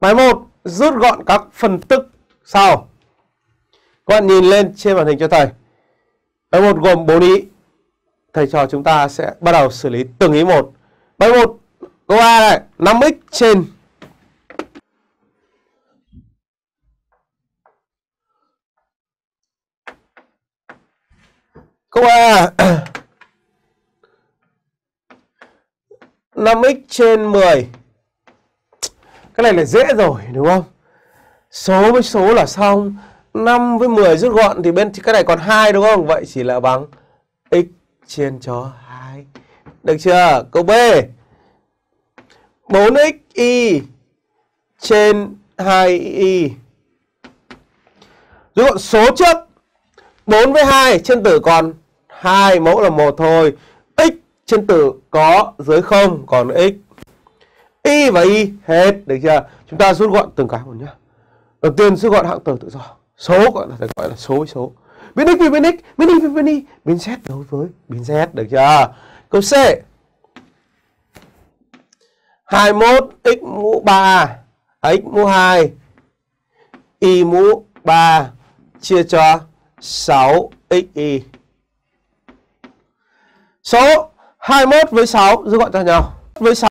Bài 1, rút gọn các phân tích sau. Các bạn nhìn lên trên màn hình cho thầy. Bài 1 gồm 4 ý. Thầy trò chúng ta sẽ bắt đầu xử lý từng ý một. Bài 1, câu A này, 5x trên câu A 5x trên 10. Cái này là dễ rồi đúng không? Số với số là xong. 5 với 10 rút gọn thì bên cái này còn 2 đúng không? Vậy chỉ là bằng x trên cho 2. Được chưa? Câu B 4xy trên 2y. Rút gọn số trước. 4 với 2 trên tử còn 2, mẫu là 1 thôi. X trên tử có dưới 0 còn x. Y và y hết, được chưa? Chúng ta rút gọn từng cái một nhá. Đầu tiên rút gọn hạng tử tự do. Số gọi là số với số. Biến x với biến x, biến y với biến y, biến z đối với biến z, được chưa? Câu C 21 x mũ 3 x mũ 2 y mũ 3 chia cho 6 xy. Số 21 với 6 rút gọn cho nhau. Với 6